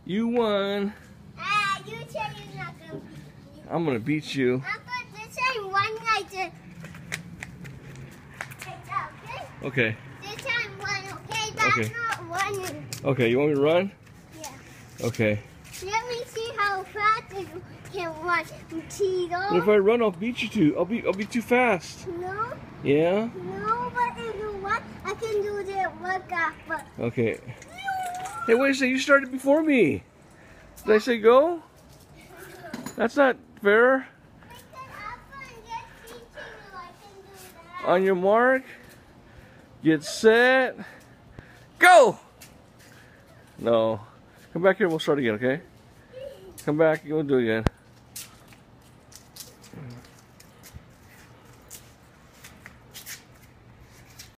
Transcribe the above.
You won. You said you're not gonna beat me. I'm gonna beat you. This ain't one like this. Okay? Okay. This ain't one, okay? That's Okay. not one. Okay, you want me to run? Yeah. Okay. Let me see how fast you can run, Tito. But if I run, I'll beat you too. I'll be too fast. No, Yeah? no, but if you want, I can do the workout. But Okay. Hey, wait a second. You started before me. Did I say go? That's not fair. On your mark, get set, go! No. Come back here and we'll start again, okay? Come back and we'll do it again.